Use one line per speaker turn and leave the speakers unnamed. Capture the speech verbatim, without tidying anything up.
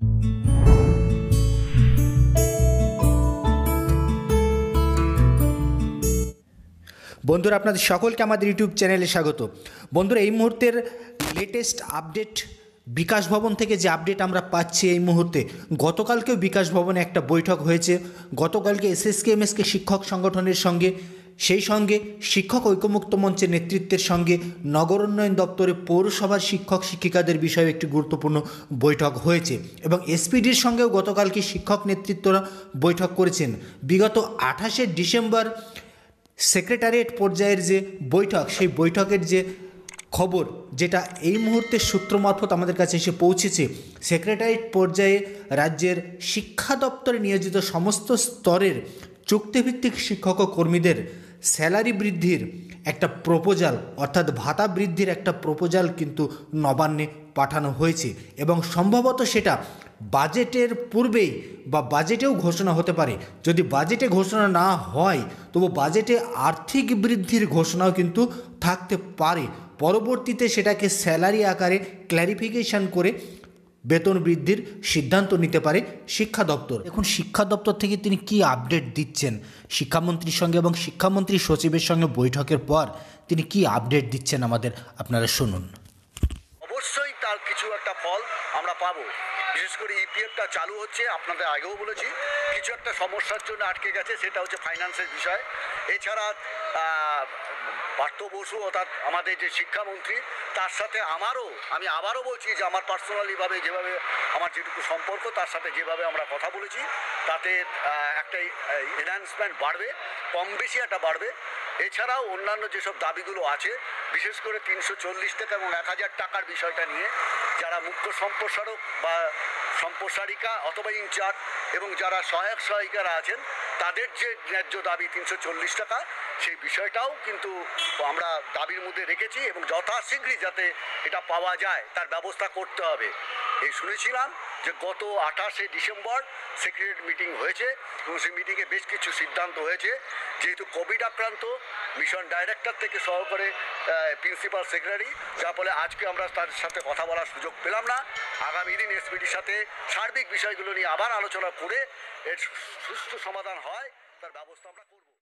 বন্ধুরা, আপনাদের সকলকে আমাদের ইউটিউব চ্যানেলে স্বাগত। বন্ধুরা, এই মুহূর্তের লেটেস্ট আপডেট বিকাশ ভবন থেকে যে আপডেট আমরা পাচ্ছি এই মুহূর্তে, গতকালকেও বিকাশ ভবনে একটা বৈঠক হয়েছে। গতকালকে এসএসকেএমএসকে শিক্ষক সংগঠনের সঙ্গে, সেই সঙ্গে শিক্ষক ঐক্যমুক্ত মঞ্চের নেতৃত্বের সঙ্গে নগর উন্নয়ন দপ্তরে পৌরসভার শিক্ষক শিক্ষিকাদের বিষয়ে একটি গুরুত্বপূর্ণ বৈঠক হয়েছে এবং এসপিডির সঙ্গেও গতকালকে শিক্ষক নেতৃত্বরা বৈঠক করেছেন। বিগত আঠাশে ডিসেম্বর সেক্রেটারিয়েট পর্যায়ের যে বৈঠক, সেই বৈঠকের যে খবর, যেটা এই মুহূর্তে সূত্র মারফত আমাদের কাছে এসে পৌঁছেছে, সেক্রেটারিয়েট পর্যায়ে রাজ্যের শিক্ষা দপ্তরে নিয়োজিত সমস্ত স্তরের চুক্তিভিত্তিক শিক্ষক ও কর্মীদের স্যালারি বৃদ্ধির একটা প্রপোজাল, অর্থাৎ ভাতা বৃদ্ধির একটা প্রপোজাল কিন্তু নবান্নে পাঠানো হয়েছে এবং সম্ভবত সেটা বাজেটের পূর্বেই বা বাজেটেও ঘোষণা হতে পারে। যদি বাজেটে ঘোষণা না হয় তবু বাজেটে আর্থিক বৃদ্ধির ঘোষণাও কিন্তু থাকতে পারে। পরবর্তীতে সেটাকে স্যালারি আকারে ক্ল্যারিফিকেশন করে বেতন বৃদ্ধির সিদ্ধান্ত নিতে পারে শিক্ষা দপ্তর। এখন শিক্ষা দপ্তর থেকে তিনি কি আপডেট দিচ্ছেন শিক্ষামন্ত্রীর সঙ্গে এবং শিক্ষামন্ত্রী সচিবের সঙ্গে বৈঠকের পর তিনি কি আপডেট দিচ্ছেন আমাদের, আপনারা শুনুন।
অবশ্যই তার কিছু একটা ফল আমরা পাবো। বিশেষ করে ইপিএফটা চালু হচ্ছে, আপনাদের আগেও বলেছি, কিছু একটা সমস্যার জন্য আটকে গেছে, সেটা হচ্ছে ফাইন্যান্সের বিষয়। এছাড়া পার্থ বসু অর্থাৎ আমাদের যে শিক্ষামন্ত্রী, তার সাথে আমারও, আমি আবারও বলছি যে আমার পার্সোনালিভাবে যেভাবে আমার যেটুকু সম্পর্ক, তার সাথে যেভাবে আমরা কথা বলেছি, তাতে একটা এনহ্যান্সমেন্ট বাড়বে, কম বেশি একটা বাড়বে। এছাড়াও অন্যান্য যেসব দাবিগুলো আছে, বিশেষ করে তিনশো চল্লিশ টাকা এবং এক হাজার টাকার বিষয়টা নিয়ে যারা মুখ্য সম্প্রসারক বা সম্প্রসারিকা অথবা ইনচার্জ এবং যারা সহায়ক সহায়িকারা আছেন, তাদের যে ন্যায্য দাবি তিনশো চল্লিশ টাকা, সেই বিষয়টাও কিন্তু আমরা দাবির মধ্যে রেখেছি এবং যথাশীঘ্রই যাতে এটা পাওয়া যায় তার ব্যবস্থা করতে হবে। এই শুনেছিলাম যে গত আঠাশে ডিসেম্বর সেক্রেটারিয়েট মিটিং হয়েছে এবং সেই মিটিংয়ে বেশ কিছু সিদ্ধান্ত হয়েছে। যেহেতু কোভিড আক্রান্ত, মিশন ডাইরেক্টর থেকে সহকারে প্রিন্সিপাল সেক্রেটারি, যার ফলে আজকে আমরা তার সাথে কথা বলার সুযোগ পেলাম না। আগামী দিন এসপিডির সাথে সার্বিক বিষয়গুলো নিয়ে আবার আলোচনা করে এর সুষ্ঠু সমাধান হয়, তার ব্যবস্থা আমরা করব।